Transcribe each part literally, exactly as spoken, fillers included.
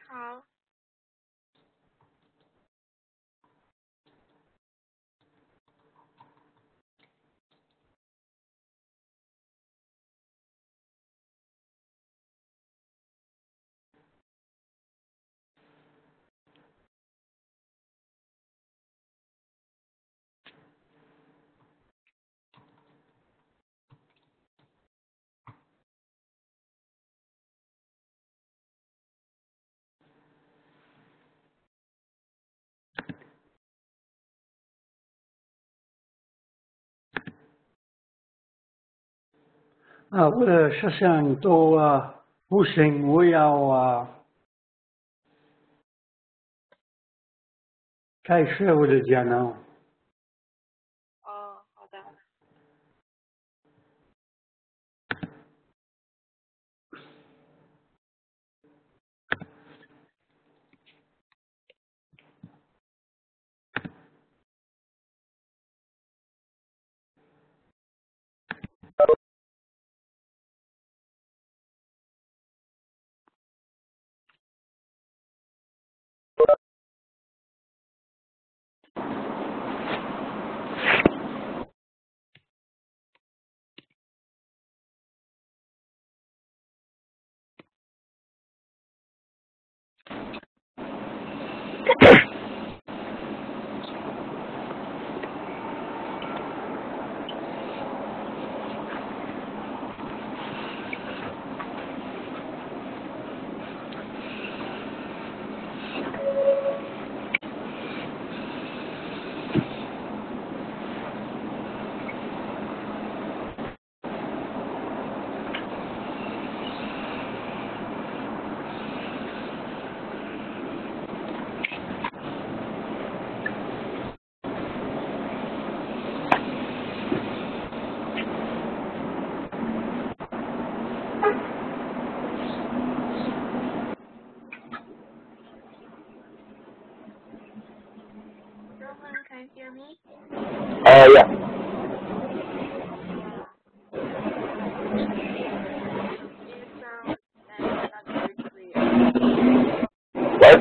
好。 啊，我的学生都啊不行，我要啊开始我的电脑。 哦，好的。Roman, can you hear me? Uh, yeah. You sound uh, not very clear. What?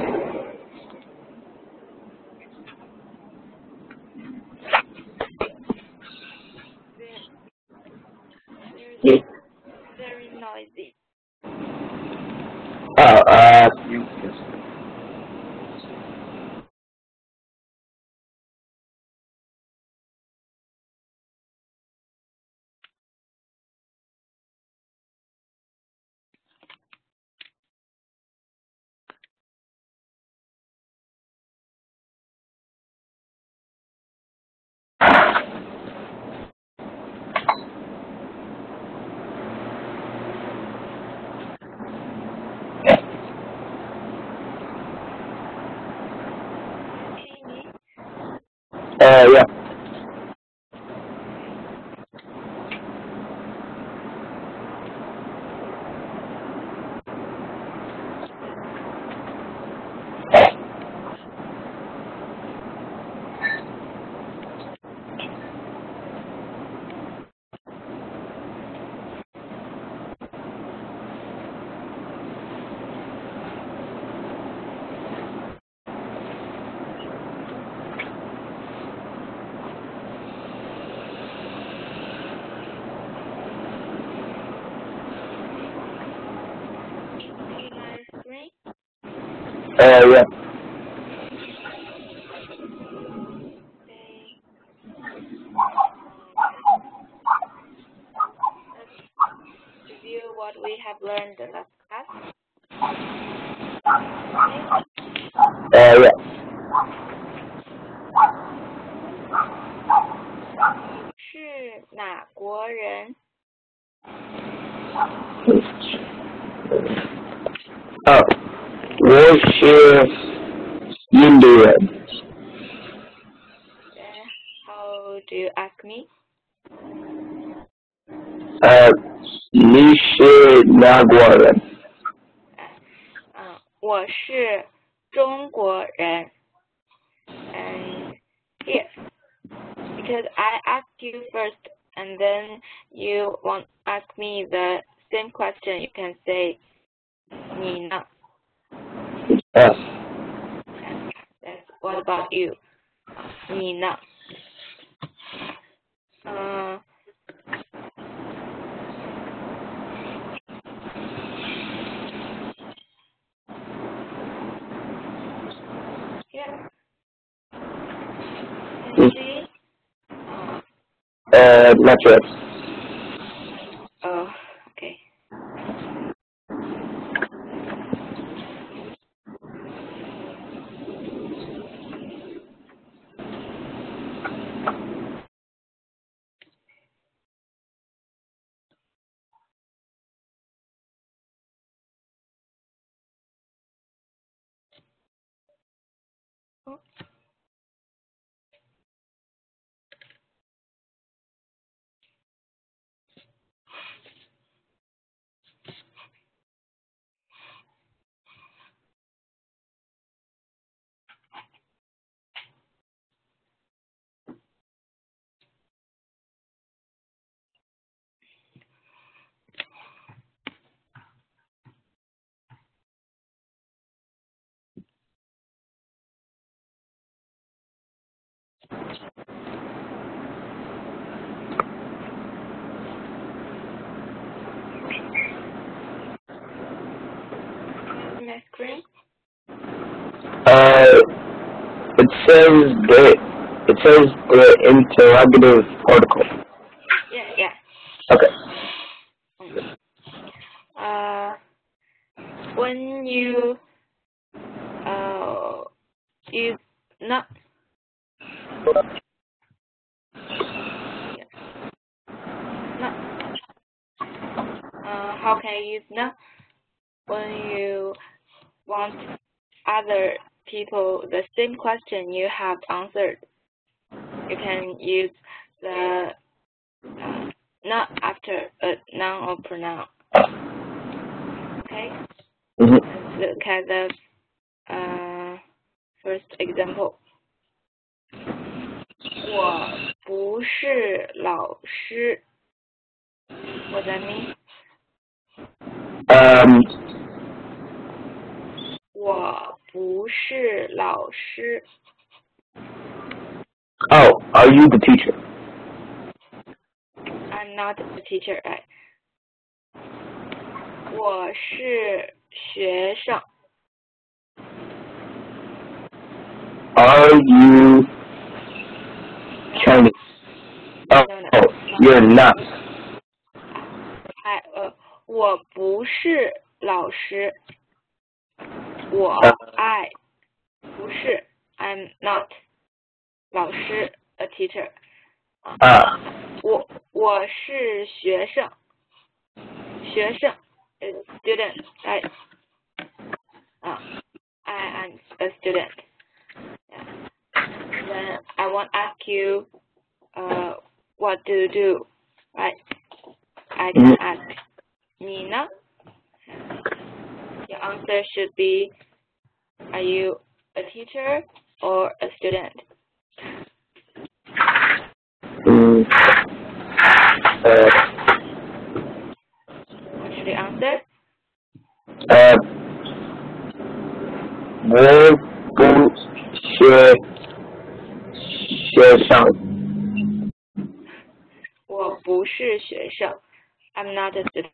Very, Yeah. very noisy. Uh, uh, you, uh, yeah. See my screen? Uh, yeah. Okay. Let's review what we have learned the last class. Uh, yeah. 你是哪国人? Uh, was Indian. Then how do you ask me? Uh, 你是哪国人? 嗯，我是中国人。And here, because I asked you first, and then you want ask me the same question, you can say 你呢? Yes. That's what about you? 你呢？嗯、yeah. Can you see? Uh, not yet. Oh, okay. Oh. My screen? Uh, it says the it says the interrogative article. Yeah, yeah. Okay. Uh, when you uh use not yeah. not uh how can I use not when you want other people the same question you have answered? You can use the uh, not after a noun or pronoun. Okay. Mm-hmm. Let's look at the uh first example. 我不是老师。What does that mean? Um. 我不是老师。 Oh, are you the teacher? I'm not a teacher, right? 我是学生。 Are you Chinese? Oh, No, no. oh you're not. I 呃，我不是老师。我爱不是 I'm not 老师 a teacher 啊。 Ah. 我我是学生。学生 is student, right? 啊 I am a student. Yeah. Then I want to ask you, uh, what do you do? Right? I can ask, 你呢? Your answer should be, are you a teacher or a student? Mm. Uh, What should you answer? uh, 我不是学生。 我不是学生。I'm not a student.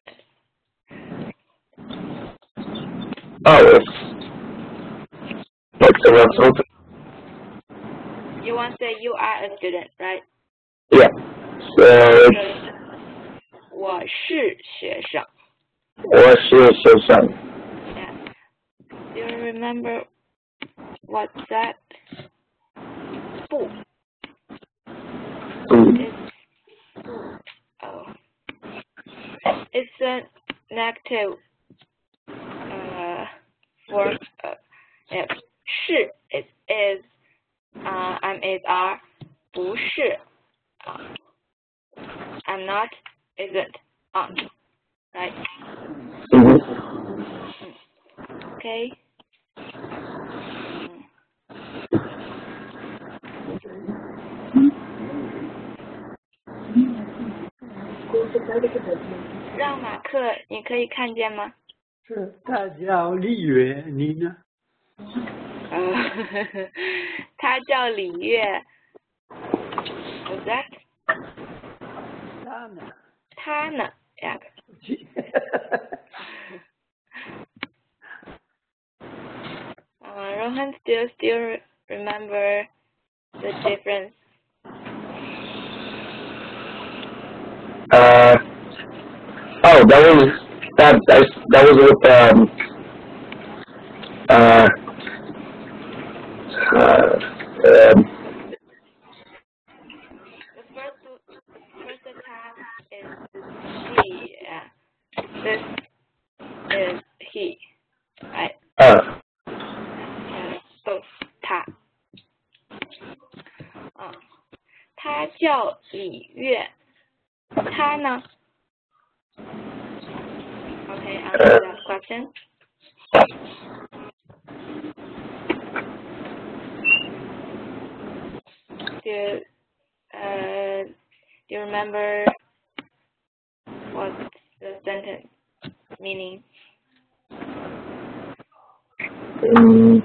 Oh, it's it's a result. You want to say you are a student, right? Yeah. So it's 我是学生。 我是学生。 Yeah. Do you remember what's that? 不。 不。 It's 不. Oh. It's a negative uh form. Uh, yeah. 是 is is uh I'm is are. 不是 uh, I'm not isn't aren't. Right? Mm-hmm. Okay. Mm. 让马克，你可以看见吗？ 是大叫李月，你呢？ 他叫李月。What's that? 他呢？ 他呢 ？Yeah. uh, Rohan still still remember the difference. Uh, oh, that was that that, that was with um uh uh um, The first first tab is she. Yeah. This is he. Right. uh And both 他。啊，他叫李月。他呢 ？Okay, answer that question. Do you, uh, do you remember what the sentence meaning? um,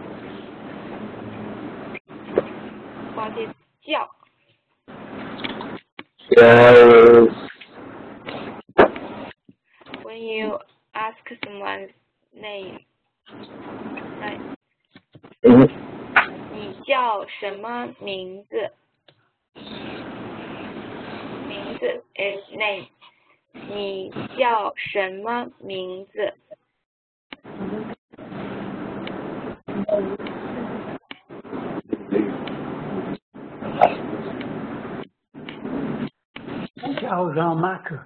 What is 叫? yeah, When you ask someone's name, right? mm-hmm. 你叫什么名字？名字 is name. 你叫什么名字？ 叫让马克。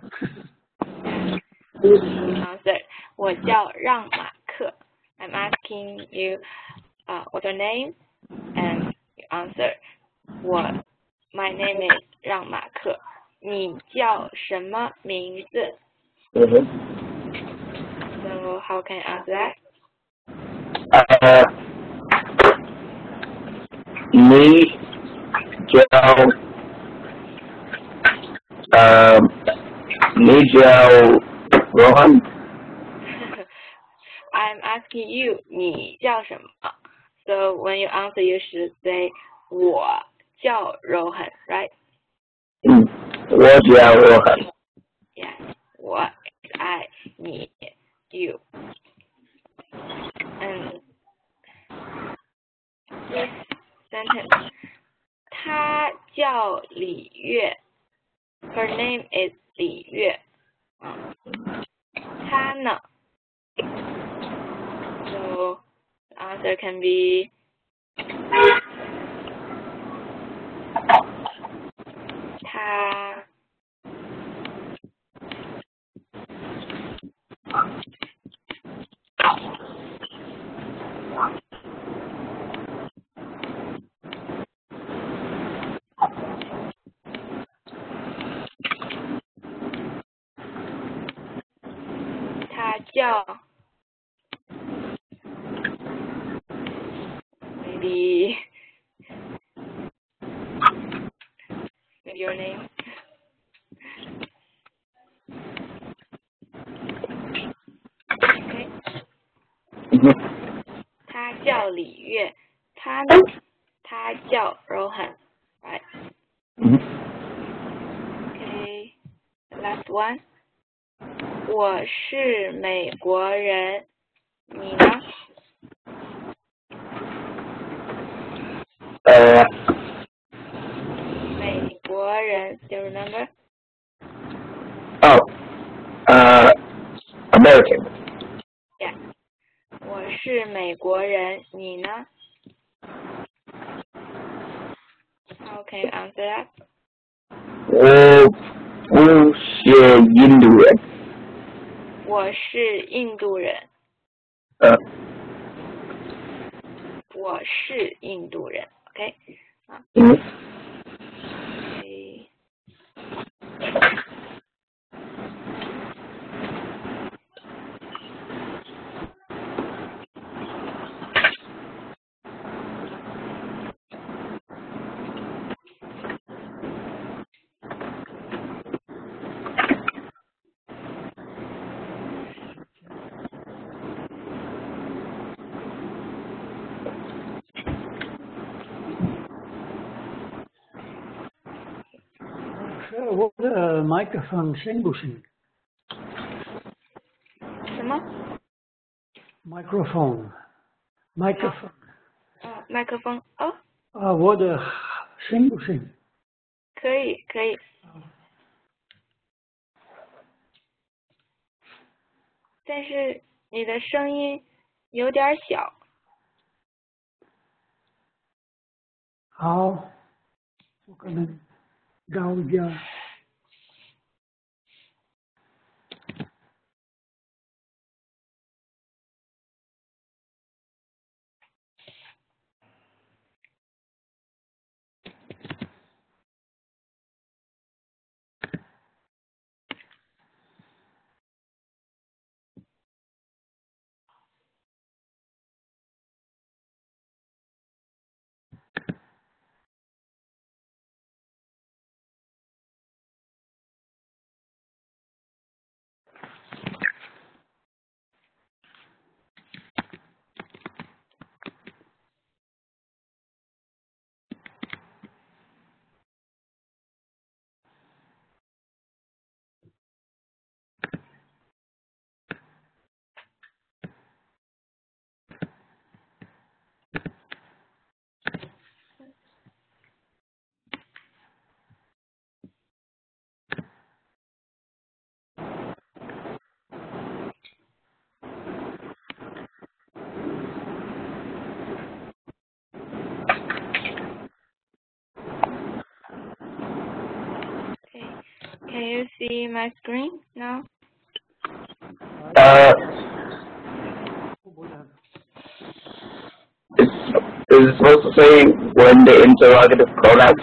Answer. 我叫让马克。I'm asking you, uh, what's your name? And you answer. 我 My name is 让马克。你叫什么名字 Mm-hmm. So how can I answer that? Uh, me, Joe, um, me, Joe, Rohan. I'm asking you, 你叫什么 So when you answer, you should say 我叫 Rohan, right? Mm. 我叫 Rohan. Yes, 我 I 你 you. And this sentence, 她叫李月 Her name is 李月。嗯，她呢 So the answer can be 她她叫 maybe maybe your name. Okay. Mm-hmm. 她叫李月，她呢？她叫 Rohan, right? Mm-hmm. Okay. Last one. 我是美国人，你呢？ Uh, 美国人 ，Still remember? oh, uh, American. Yeah. 我是美国人，你呢 ？How can you answer that? 我不是印度人。 我是印度人， 呃， 我是印度人 ，OK？ 啊嗯。 ，OK。 我的麦克风行不行什么？ ？microphone， 麦克风。 嗯，麦克风。哦， 啊，我的行不行？ 可以可以。但是你的声音有点小。 好，我可能高一点。 Can you see my screen now? Uh, it's, is it supposed to say when the interrogative collapsed?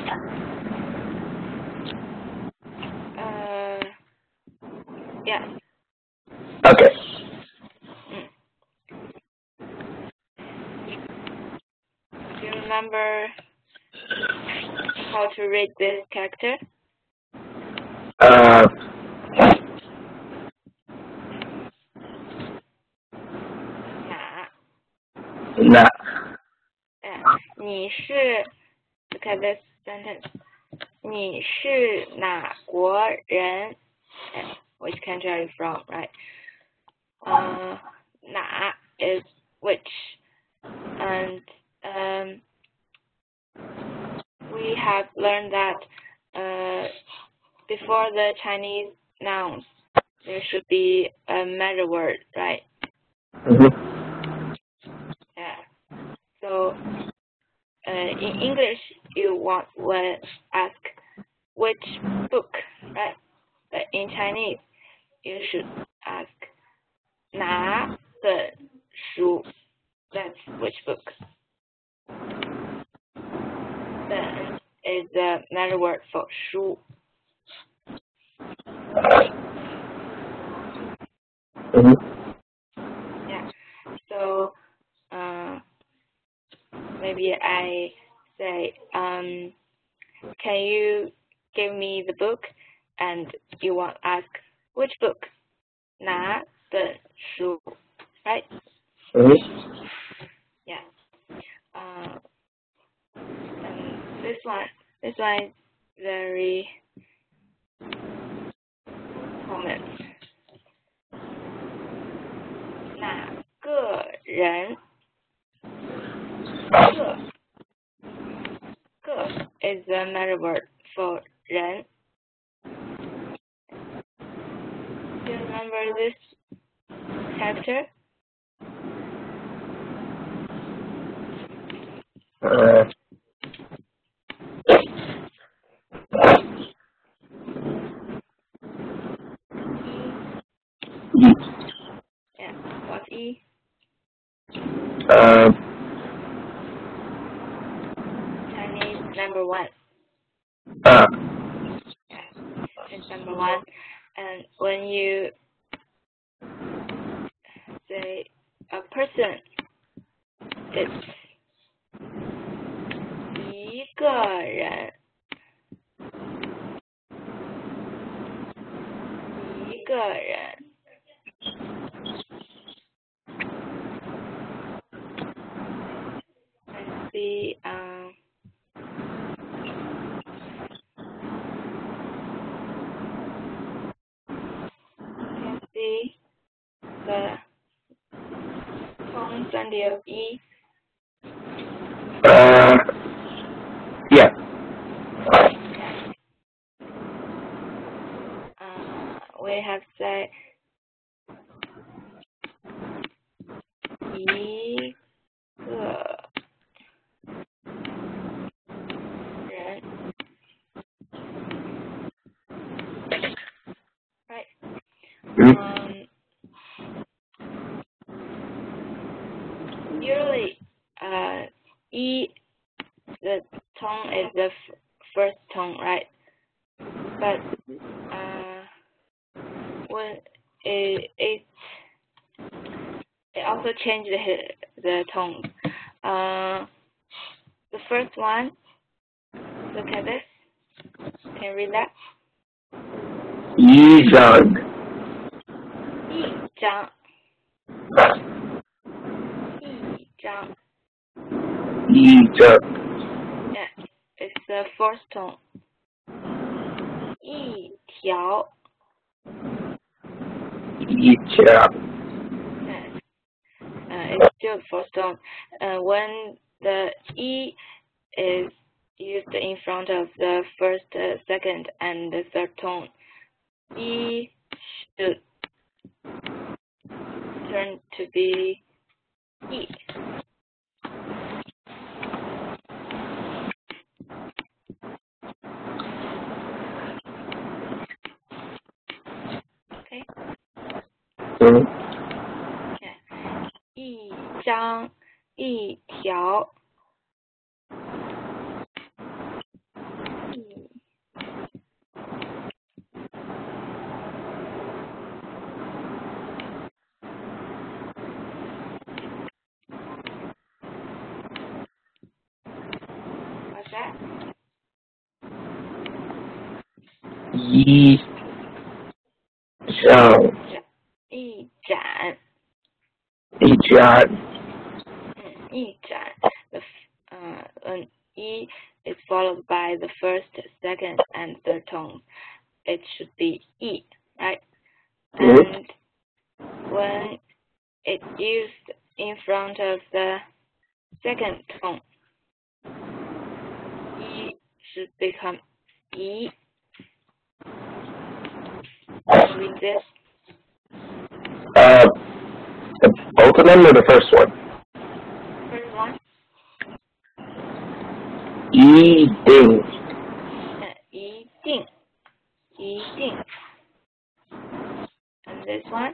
Uh, yes. Okay. Mm. Do you remember how to read this character? Uh, Nah. nah. Yeah. 你是 look at this sentence. 你是哪国人? Which country are you from, right? Uh, 哪 is which. And um, we have learned that uh, before the Chinese nouns, there should be a measure word, right? Mm-hmm. Yeah. So uh, in English, you want to ask which book, right? But in Chinese, you should ask 哪本书? That's which book. Then is the measure word for 书. Mm-hmm. Yeah. So uh, maybe I say, um, can you give me the book? And you want to ask which book? 哪本书? Right? Mm-hmm. Yeah. Uh, and this one, this one is very common. 哪个人? 个个 is the measure word for 人. Do you remember this character? Uh, Yeah. What's E? uh, Chinese number one. uh, Yeah. It's number one. And when you say a person, it's 一个人. 一个人. Let's see. Um, plenty of E? Uh, yeah. Uh, we have said 一个人 right? Mm-hmm. Um, usually, uh, E, the tone is the f first tone, right? But uh, when it it it also changed the the tone. Uh, the first one, look at this. Can you read that? 一张一张一张一张 Yeah, it's the first tone. 一条一条 Yeah, uh, it's still first tone. Uh, when the E is used in front of the first, uh, second, and the third tone, E should turn to be E. Okay? 嗯 Yeah. 一张一条一 What's that? 一张一盏一盏嗯一盏 the uh when E is followed by the first, second, and third tones, it should be E, right? And when it's used in front of the second tone, E should become E. Read this. Uh, both of them or the first one? First one. 一定 Uh, 一定一定 And this one.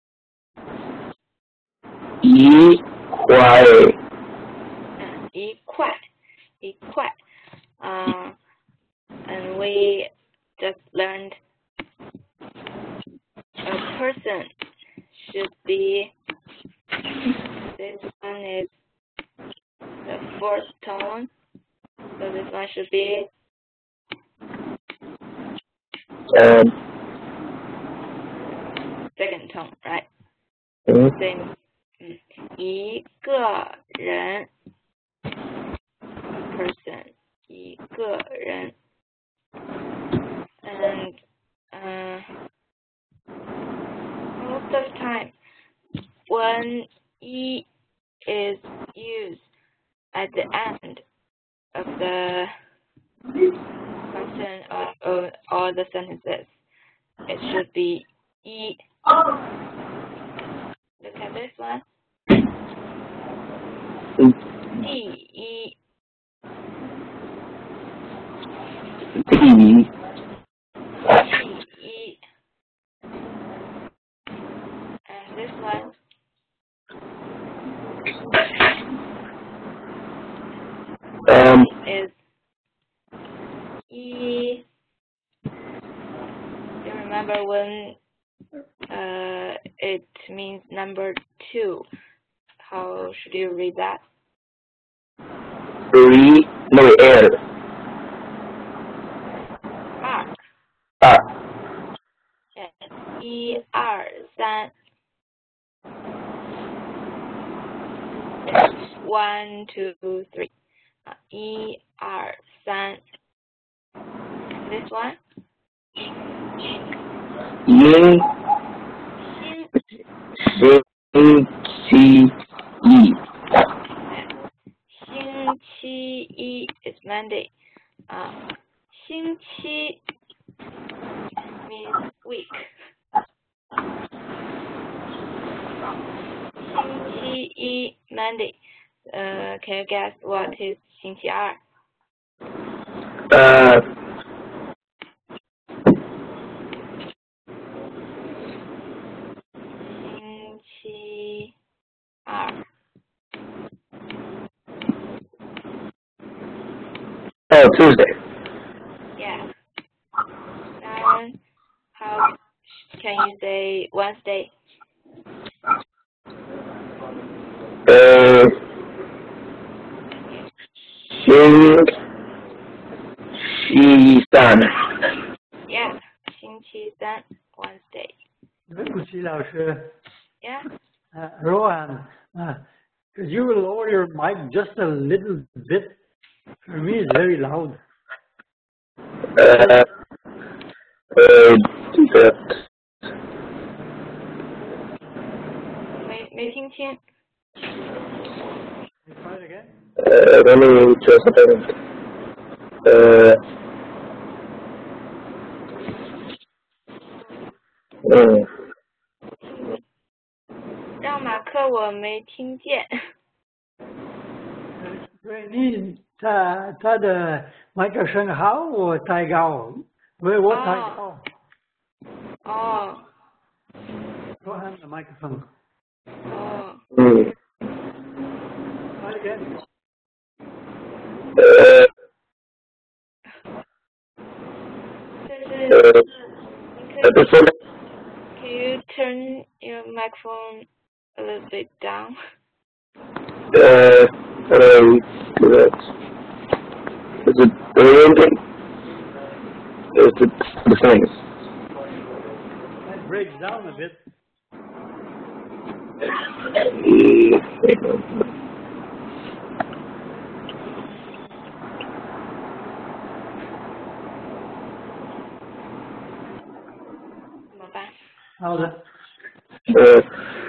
一块 Uh, 一块一块 Uh, and we just learned a person should be, this one is the fourth tone, so this one should be um, second tone, right? mm, Same. 嗯，一个人 person 一个人 and uh, most of the time when E is used at the end of the sentence or, or, or the sentences, it should be E. Look at this one. E, E. 第 E. And this one. um, Is E. You remember when uh, it means number two? How should you read that? three no air R. 二 Yes. 一二三 One, two, three. Uh, 一二三 This one. 星星星期一。 星期一 is Monday. 啊，星期 means week. 星期一 Monday. Uh, can you guess what is 星期二？ 呃。 星期二。 Oh, Tuesday. Yeah. And how can you say Wednesday? 呃，星期三。 Yeah. 星期三 Wednesday. 对不起，老师。 Yeah. Uh, Rohan, uh, could you lower your mic just a little bit? For me, it's very loud. 呃，呃，这个。 没没听清。 Can you try it again? Uh, let me just a second. Uh, mm. 让马克我没听见。 对，你他他的麦克声好，我太高，喂，我太高。 哦。 Rohan, the microphone. 哦。 Mm. Try it again. Uh, 就是你可以 uh, Can you turn your microphone a little bit down? uh, how do I do that? Is it oriented? Is it the thing? It breaks down a bit. Uh, 怎么办？ 好的。 呃。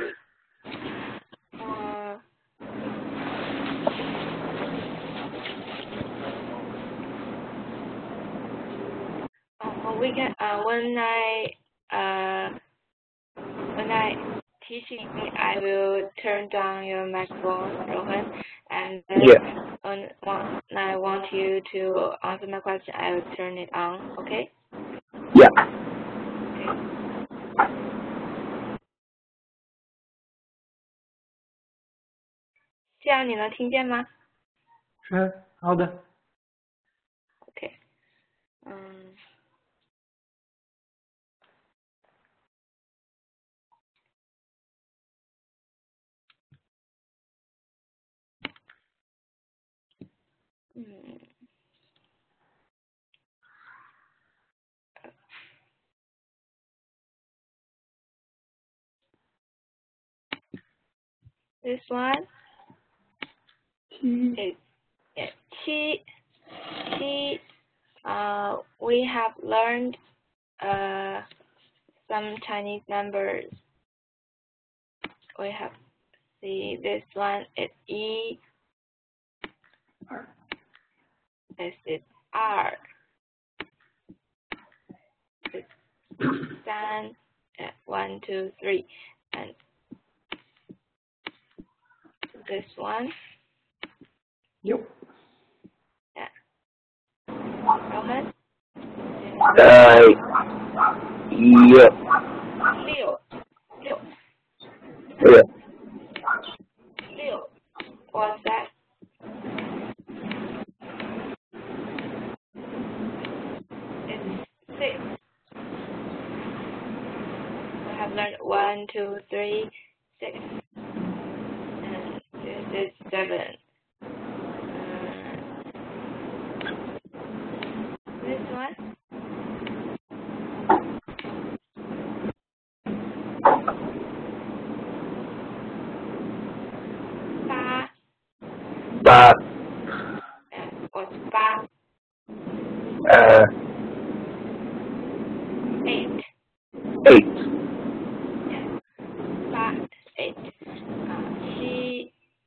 嗯。Uh, we can. Uh, when I uh when I teaching, I will turn down your microphone, Rohan, and then Yeah. when, when I want you to answer my question, I will turn it on. Okay? Yeah. Okay. 这样你能听见吗？ 是，好的。 OK。嗯。嗯。This one is yeah, qi. Qi. Uh, we have learned uh some Chinese numbers. We have see this one is E. This is R. This is San. Uh, one, two, three, and this one. Yep. Yeah. Roman. Uh, yeah. 六六 Yeah. 六 What's that? It's six. We have learned one, two, three, six. And this is seven. Uh, this one? Ba. Ba. Yeah, what's ba? Uh, Eight. eight. Yeah. Ba is eight. Uh, she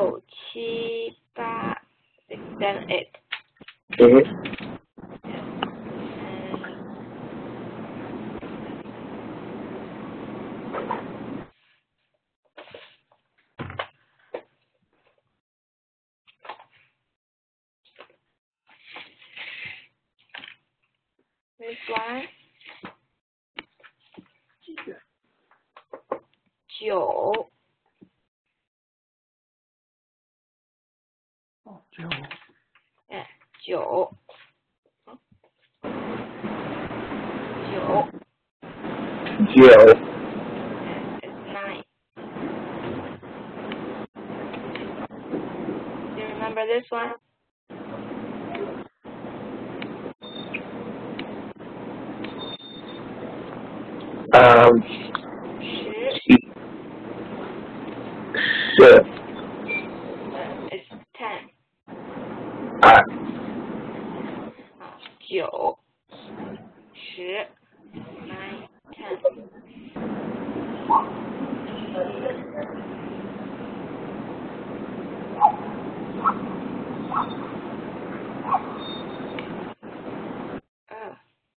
六七八 six seven eight. Mm-hmm. This one. 九。 哦，九。 哎，九。九。 九。 It's nine. Do you remember this one? Um. 十。 十。 It's ten. 二。 啊，九。十。nine, ten. Oh.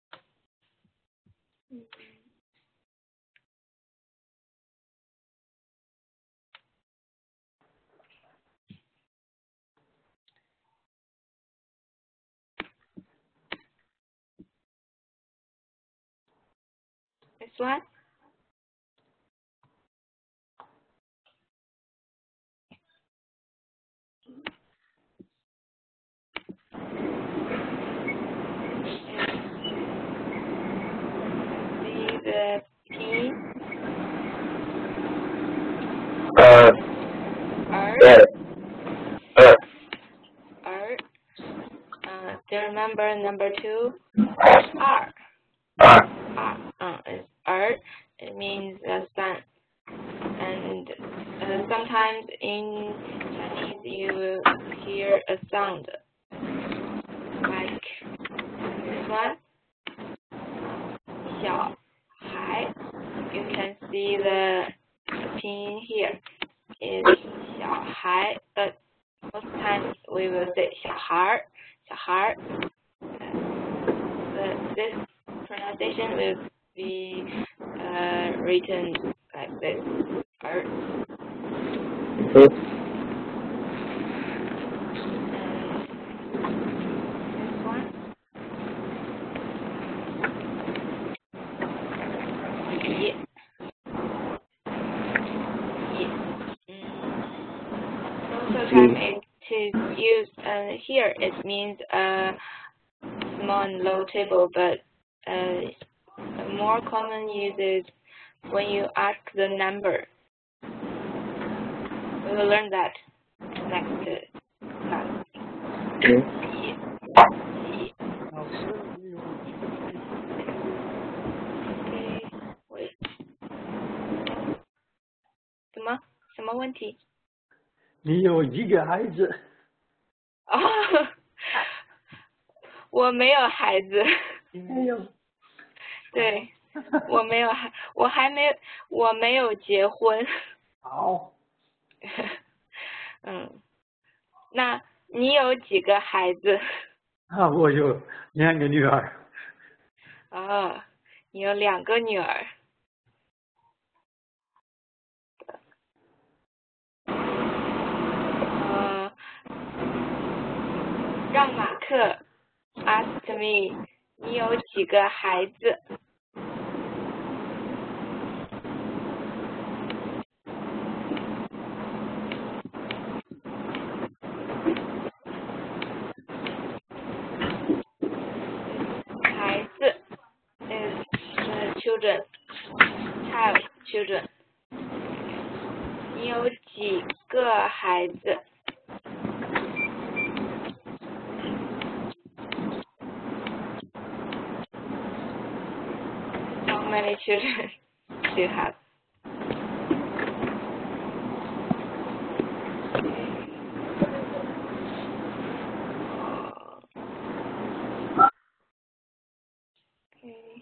This one? See the pin? Uh. R. Yeah. Uh. R. Uh, do you remember number two? R. R. R. Uh, it's R. It means uh, sun. And uh, sometimes in Chinese you will hear a sound like this one. 小孩. You can see the pin here. It's 小孩, but most times we will say 小孩, 小孩. But this pronunciation will be uh, written like this. R. Mm-hmm. This one. Yeah. Yeah. Most of the time it is used uh, here. It means a small and low table, but uh, a more common use is when you ask the number. We will learn that next class. Mm-hmm. Okay, wait. 什么什么问题？ 你有几个孩子？ 哦，我没有孩子。 没有。 对，我没有孩，我还没，我没有结婚。 好。 嗯，那你有几个孩子？ 啊，我有两个女儿。 哦，你有两个女儿。呃，让马克 ask me， 你有几个孩子？孩子 is uh, children, child, children. 你有几个孩子？ How many children do you have? Okay.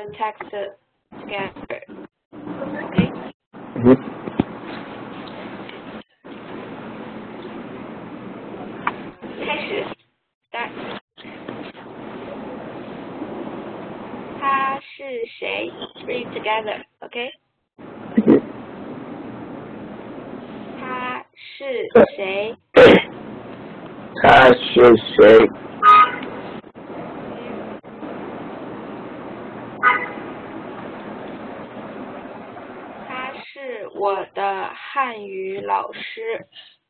the text together. Okay? Mm-hmm. Start. 他是谁 ？Read together. Okay? 他是谁？ 他是谁？ 他是我的汉语老师。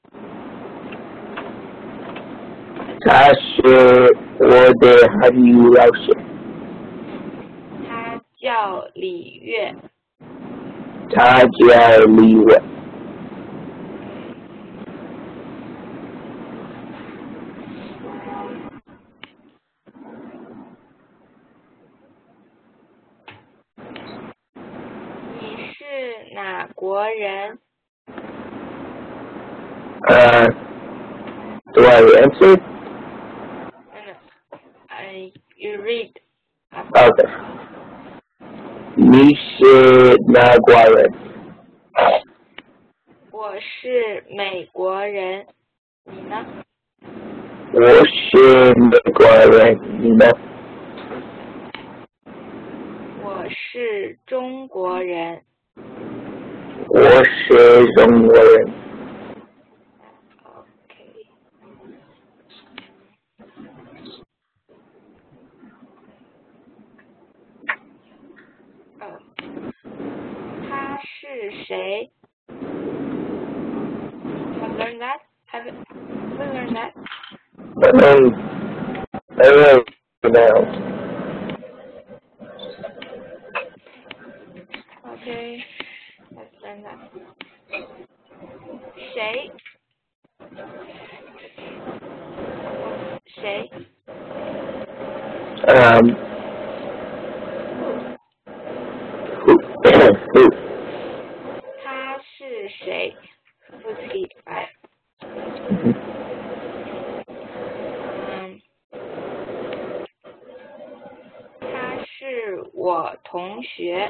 他是我的汉语老师。 他叫李月。 他叫李月。 你是哪国人？ 呃、uh,，Do I answer? I you read. Okay. 你是哪国人？ 我是美国人。你呢？ 我是美国人。你呢？ 我是中国人。 我是中国人。 Okay. 哦，他是谁 ？Have learned that? Have you learned that? Um, I don't know. Okay. Let's learn that. 谁？谁？ Um, who? Who? 他是谁 ？Who's he? Right. 嗯，他是我同学。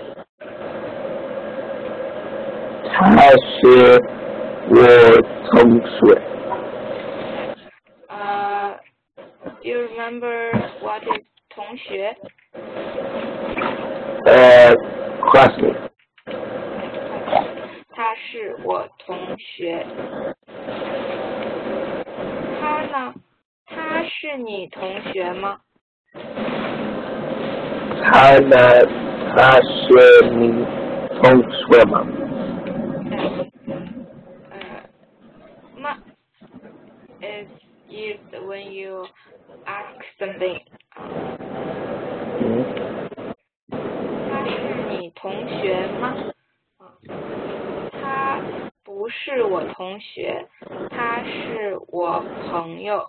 他是我同学。 呃、uh,，Do you remember what is 同学？ 呃、uh,，classmate。 他是我同学。他呢？他是你同学吗？ 他呢？他是你同学吗？ 呃，吗 is used when you ask something. 他是你同学吗？他不是我同学，他是我朋友。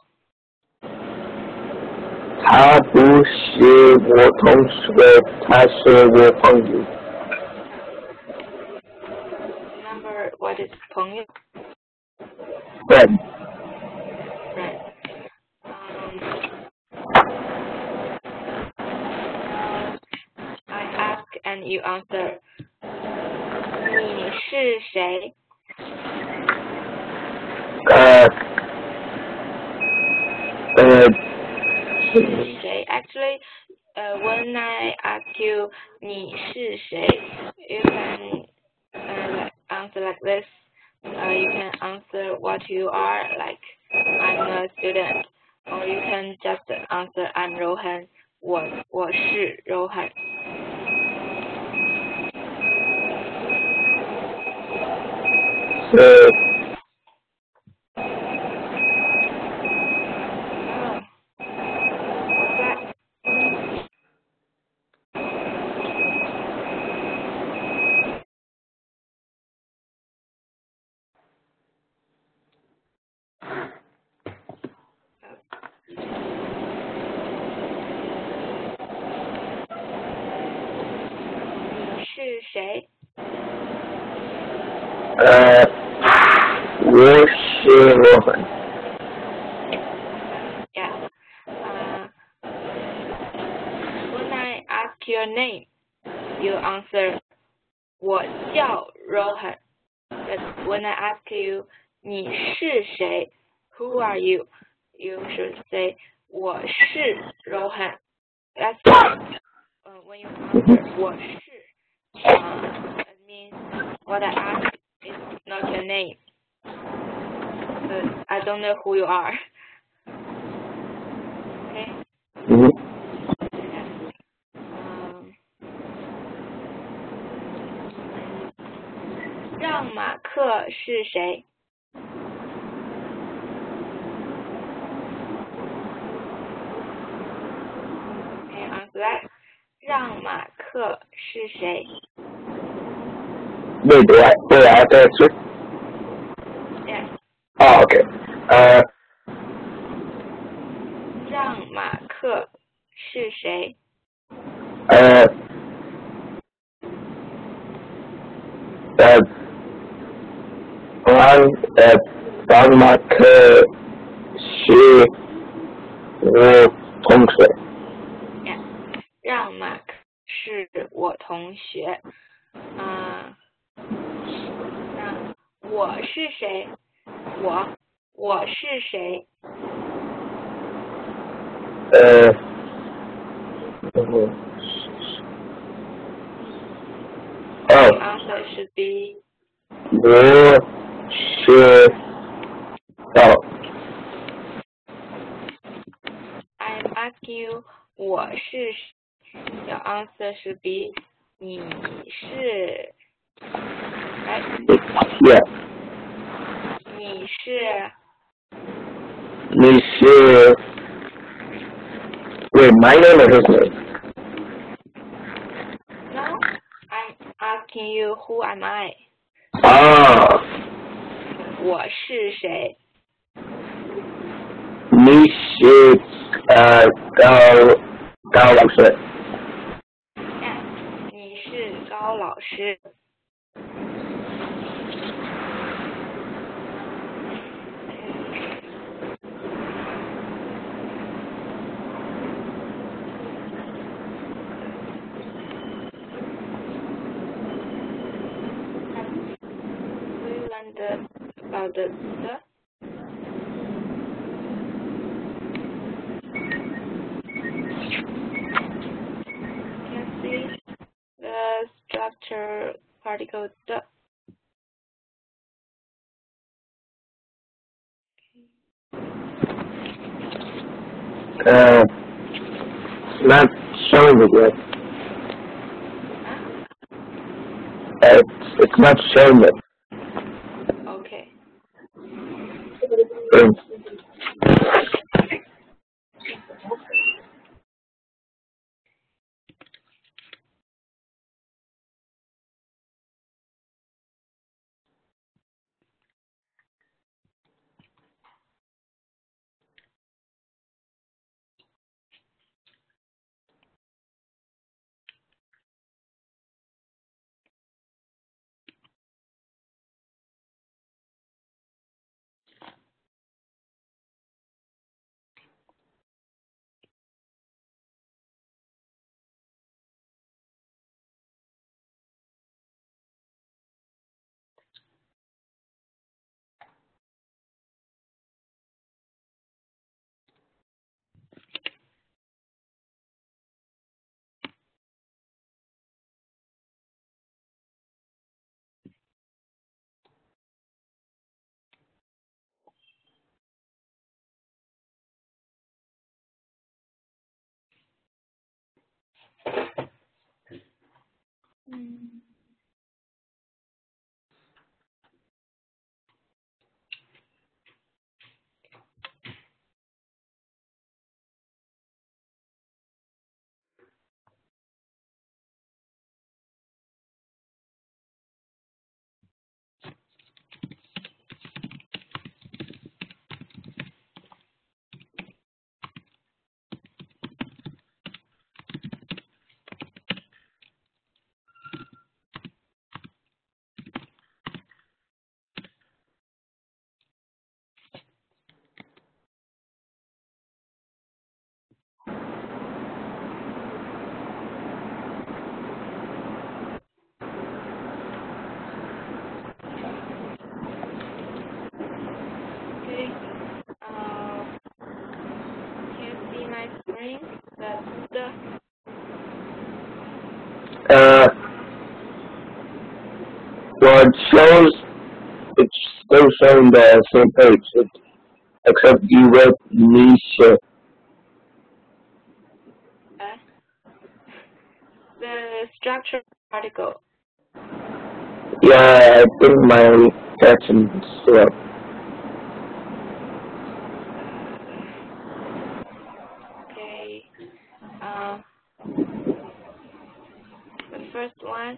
他不是我同学，他是我朋友。 Remember what is 朋友 Friend. Friend. Um, I ask and you answer. 你是谁？ 呃呃。 谁 Actually, uh, when I ask you 你是谁 you can uh, answer like this. Uh, you can answer what you are, like I'm a student, or you can just answer I'm Rohan. 我我是 Rohan. So, 是谁？ 呃，我是Rohan. Yeah. Uh, when I ask your name, you answer 我叫 Rohan. But when I ask you 你是谁 Who are you? You should say 我是 Rohan. That's right. Uh, when you answer 我是 uh, that means what I ask is not your name. But I don't know who you are. Okay? Mm-hmm. Um, 让马克是谁 Can you answer that? 让马克是谁 Wait, do I, do I have to answer? Yes. Oh, okay. Uh, 让马克是谁 uh, uh, 让呃让马克是我同学。 ？Yes. 让马克是我同学。啊、那我是谁？我我是谁？ 呃， The oh, answer should be 我是哦 I'm asking you 我是谁 Your answer should be 你是 right? yeah. 你是你是 wait, my name or his name? No, I'm asking you who am I? 啊， 我是谁？ 你是呃高高老师。 Yes, 你是高老师。We learned about the the can see the structure particle the. Uh, it's not showing it yet. Huh? Uh, it's, it's not showing it. Okay. Um, Uh, well, it shows, it's still showing the same page, it, except you wrote niche. Uh, the structure article. Yeah, I think my caption is slow. Okay. Uh, the first one.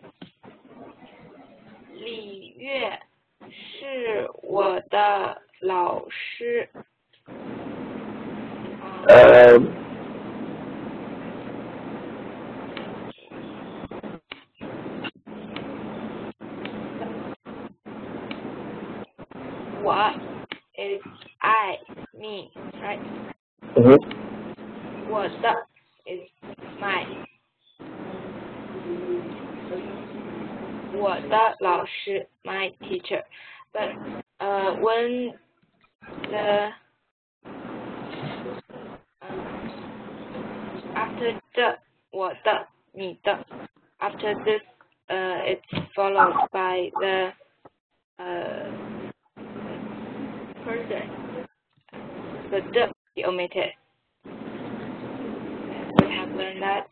李月是我的老师。 Uh, What is I, me, right? mm-hmm. 我的 is my. 我的老师 my teacher. But uh, when the uh, after the 我的你的 after this uh, it's followed by the uh, person. The the be omitted. We have learned that.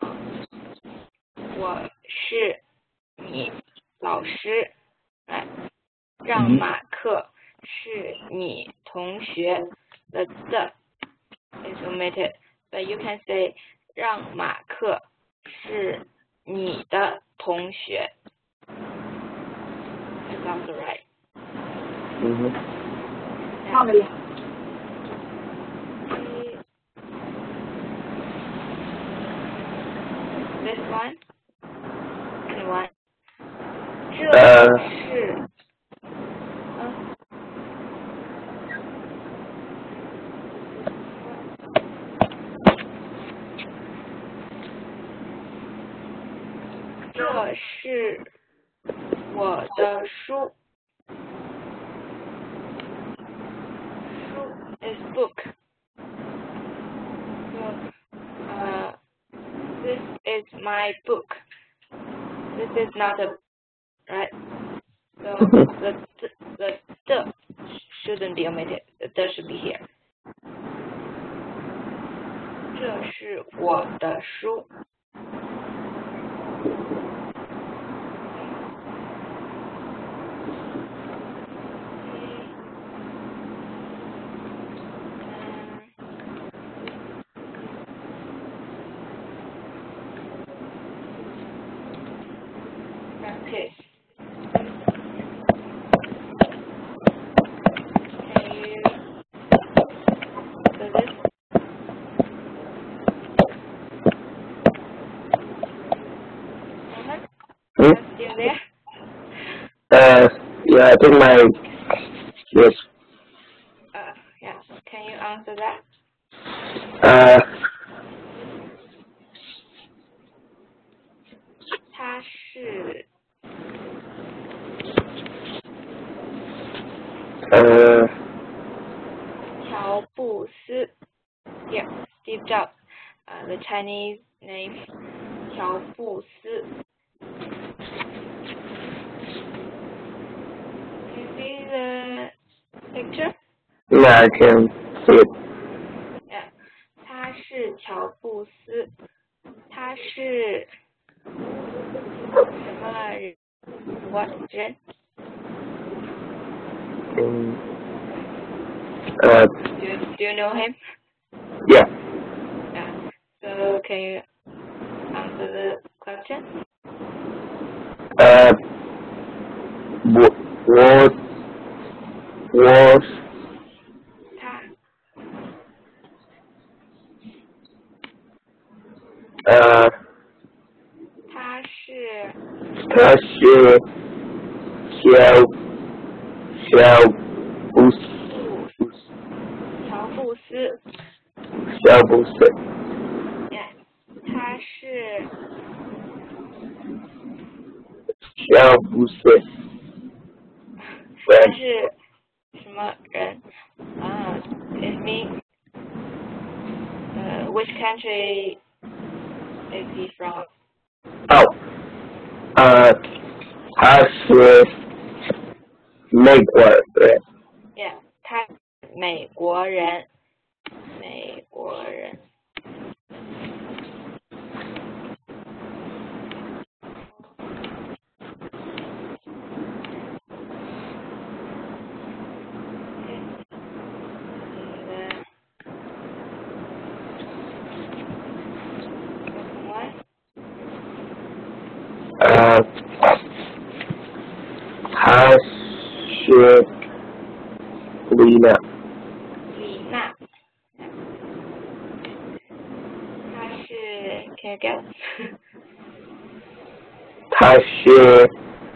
我是你老师，来，让马克是你同学。The the is omitted, but you can say 让马克是你的同学。That's also right. Mm-hmm. Yeah. This one and one. 这是，嗯，这是我的书。书 is book. So, uh, this is my book. This is not a right. So the the the, the shouldn't be omitted. The, the should be here. 这是我的书。Practice. Can you do this? Hmm? Are you still there? Uh, yeah, I think my, yes. Uh, yeah. Can you answer that? Uh, 他是 uh, 乔布斯。Yeah, Steve Jobs. Uh, the Chinese name 乔布斯。You see the picture? yeah, I can see it. Yeah. 他是乔布斯。他是什么人 ？What 人 Um, uh, do you, do you know him? yeah. Yeah. So can you answer the question? Uh, what, what was, 他 uh, 他是他是小小布斯乔布斯。 小布斯 Yeah. 他是小布斯他是什么人？啊、uh,，it means uh, which country is he from? 哦，呃，他是美国人。 Yeah， 他是美国人，美国人。 呃，他是丽娜。 丽娜，他是 ，Can you guess？ 他是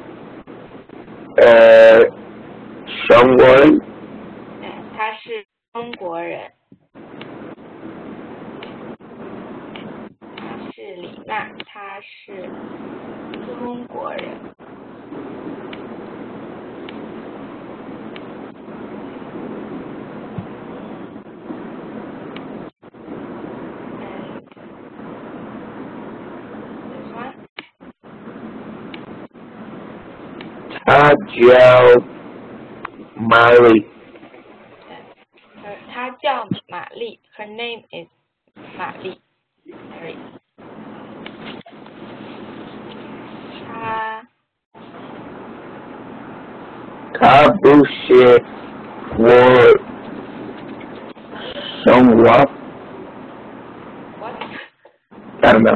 呃中国人。 嗯，他是中国人。他是李娜，他是中国人。 他叫玛丽。 她叫玛丽 ，Her name is 玛丽 ，Mary。她他不是我生活。 What？ I don't know.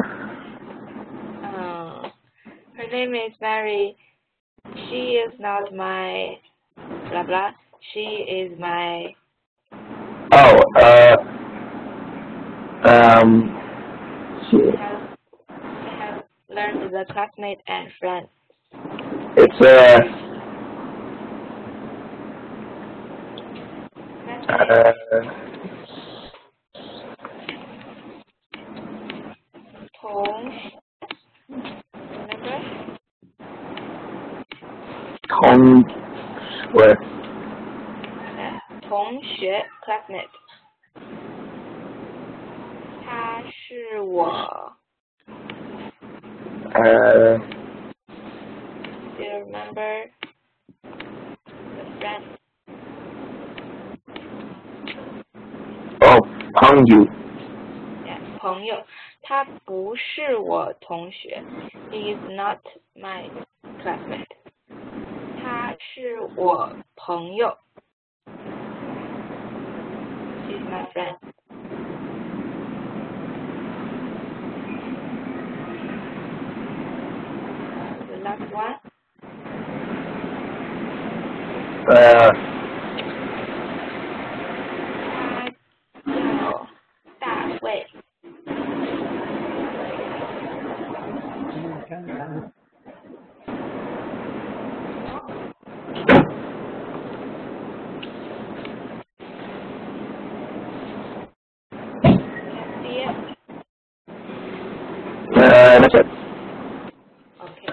嗯 ，Her name is Mary. She is not my blah blah. She is my Oh, uh, um, she has, she has learned the classmate and friend. it's uh, uh, Tong, remember? 同学。 同学 classmate. 他是我。 呃。 Do you remember the friend? 哦，朋友。 Yeah, 朋友，他不是我同学。He is not my classmate. 他是我朋友。She's my friend. The last one. 呃。 他叫大卫。 你看看。 Uh, that's it. Okay.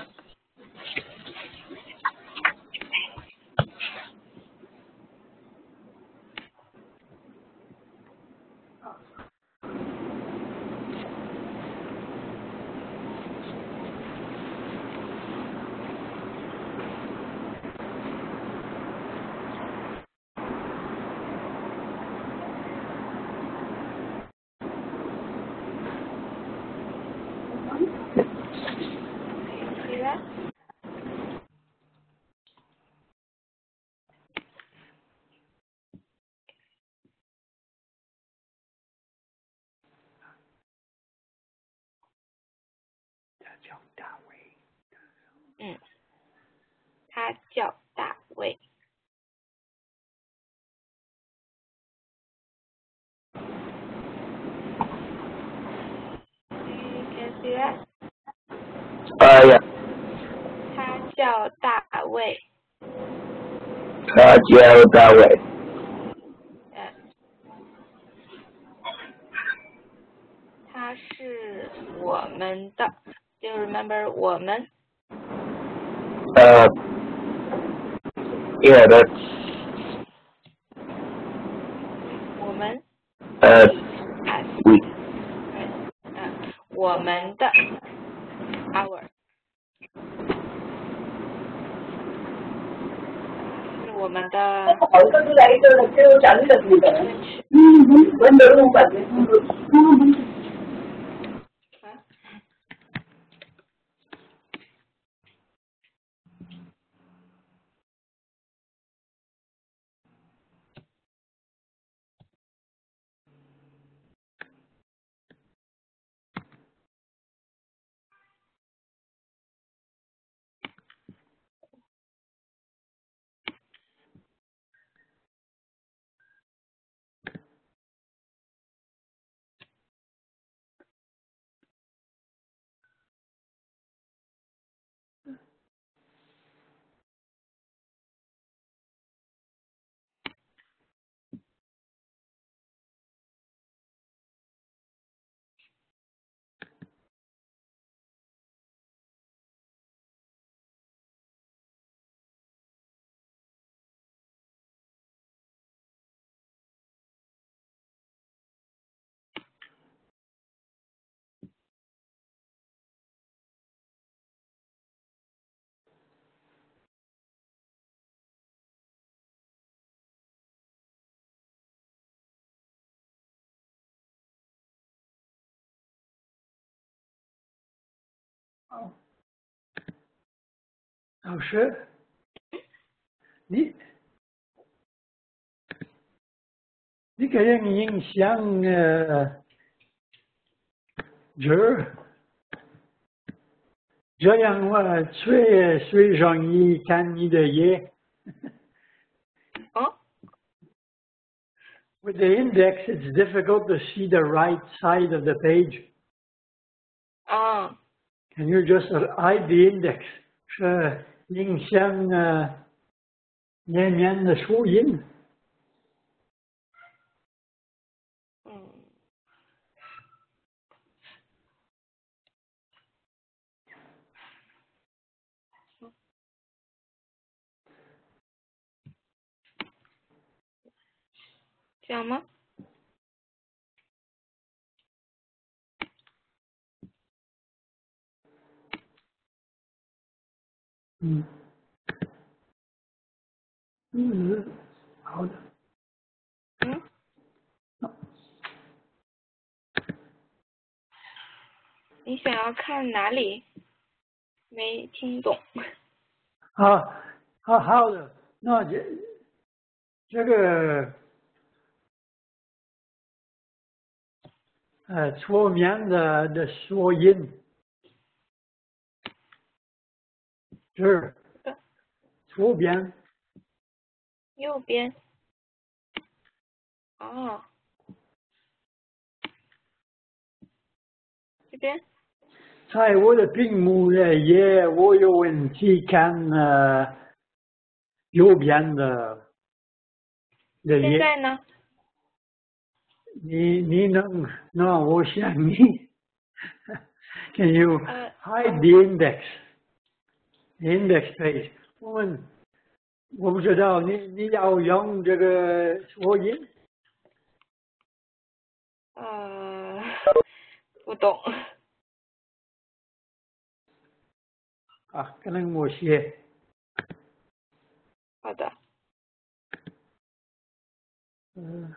See that? Mm. 他叫大卫。You can see that? Uh, yeah. 他叫大卫。 他叫大卫。 嗯。他是我们的。Do you remember 我们？ Uh, yeah, that's. 我们。 Uh, we. 嗯，我们的。 hour。是我们的。 好个是来个了，就讲这个部分。嗯，文的路反正是。 老师，你你个人印象呃，这这样我最最容易看你的页。 哦。 With the index, it's difficult to see the right side of the page. 哦。 Can you just hide the index? 是影响呃页面的输音。 嗯。这样吗？ 嗯。嗯，好的。 嗯。你想要看哪里？没听懂。 啊，好好的，那这这个呃桌面的的缩印，这左边。 右边。哦。这边。 在我的屏幕呢，也我有问题看呃右边的的页。 现在呢？ 你你能那我想你 ，Can you hide the index? The index page. 我们我不知道你你要用这个缩音。 呃，不懂。 啊，可能我写。 好的。 嗯。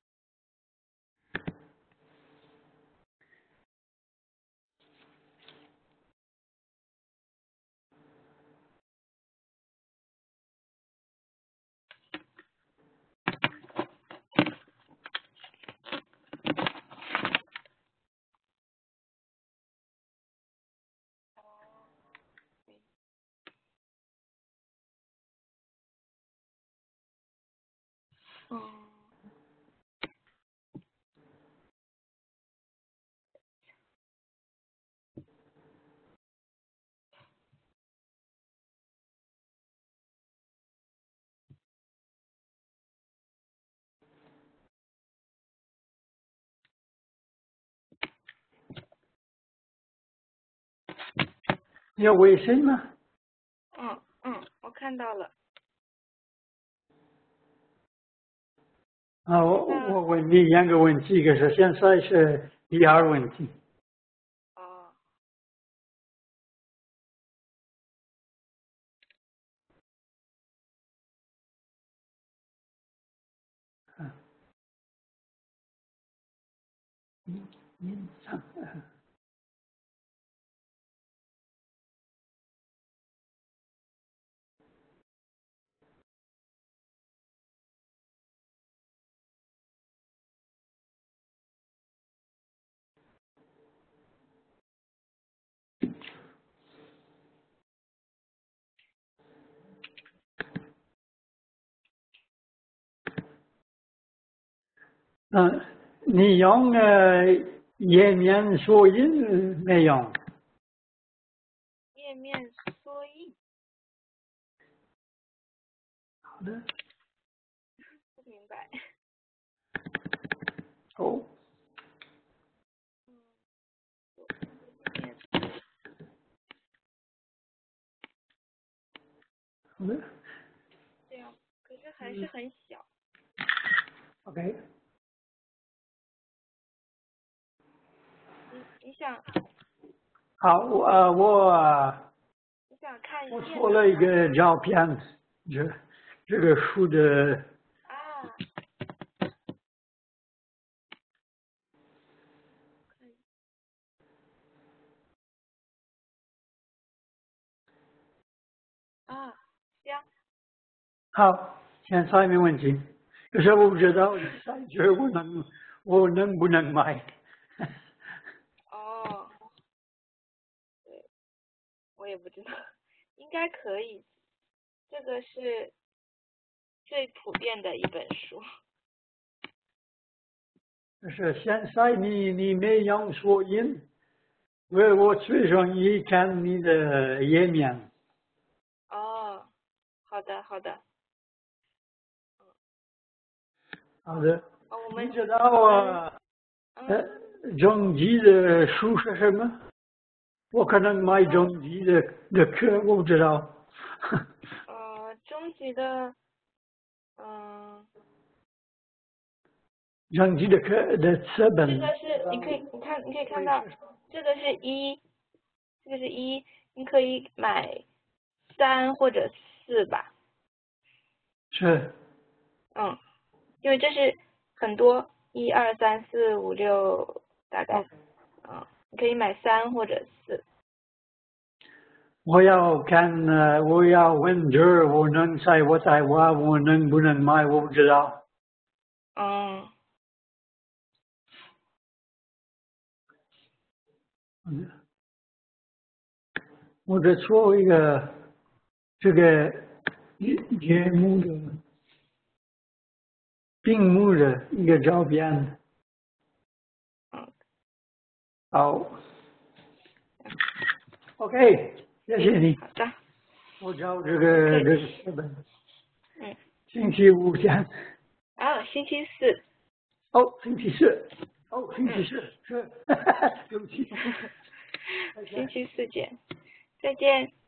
嗯。 你有微信吗？ 嗯嗯，我看到了。 啊，我我问你两个问题，可是现在是第二问题。 哦。 印印上。嗯，你用呃页面缩印没用？ 页面缩印。 好的。 不明白。 哦。好的。 这样，可是还是很小。 OK。 你你想？ 好，我呃我。 你想看我做了一个照片，这这个树的。 啊。啊，行。 好，现在没问题。可是我不知道赛车我能我能不能买？ 哦。对，我也不知道，应该可以。这个是最普遍的一本书。 可是现在你你没用缩印，我我最容易看你的页面。 哦，好的好的。 好的。 哦，我们你知道啊？呃，中级的书是什么？我可能买中级的的课，我不知道。 呃，中级的，嗯、呃。 中级的课的册本。 这个是你可以，你看，你可以看到，这个是一，这个是一，你可以买三或者四吧。 是。 嗯，因为这是很多一二三四五六大概，嗯，你可以买三或者四。 我要看呃，我要问这儿，我能在我在话，我能不能买，我不知道。 嗯。 嗯。我在做一个这个节节目的屏幕的一个照片。 嗯。 好。OK， 谢谢你。 好的。 我找这个这个课本。 嗯。 星期五见。 哦，星期四。 哦，星期四。哦，星期四是。对不起。 星期四见，再见。